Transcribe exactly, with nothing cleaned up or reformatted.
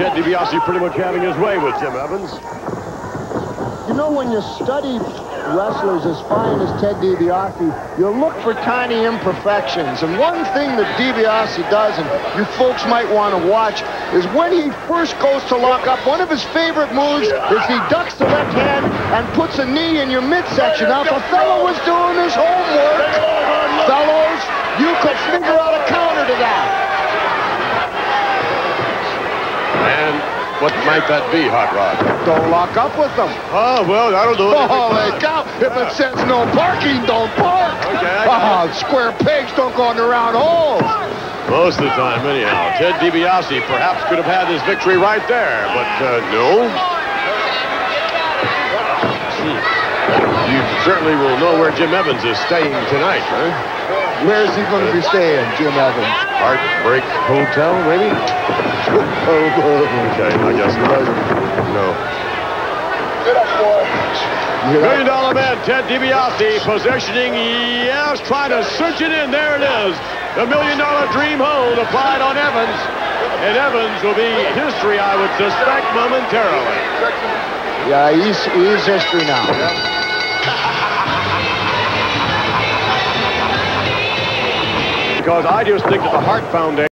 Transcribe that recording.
Ted DiBiase pretty much having his way with Jim Evans. You know, when you study wrestlers as fine as Ted DiBiase, you look for tiny imperfections. And one thing that DiBiase does, and you folks might want to watch, is when he first goes to lock up, one of his favorite moves is he ducks the left hand and puts a knee in your midsection. Now, if a fellow was doing his homework, fellows, you could figure out a counter to that. And what might that be, Hot Rod? Don't lock up with them. Oh, well, that'll do it. Holy cow. If it says no parking, don't park. Okay. Oh, square pegs don't go in the round holes. Most of the time, anyhow. Ted DiBiase perhaps could have had his victory right there, but uh, no. You certainly will know where Jim Evans is staying tonight, huh? Where is he going to be staying, Jim Evans? Heartbreak Hotel, maybe? Okay, I guess not. No. Get up, boy. Million dollar man, Ted DiBiase, positioning, yes, trying to cinch it in. There it is. The million dollar dream hold applied on Evans. And Evans will be history, I would suspect, momentarily. Yeah, he's, he's history now. Yep. Because I just think that the Hart Foundation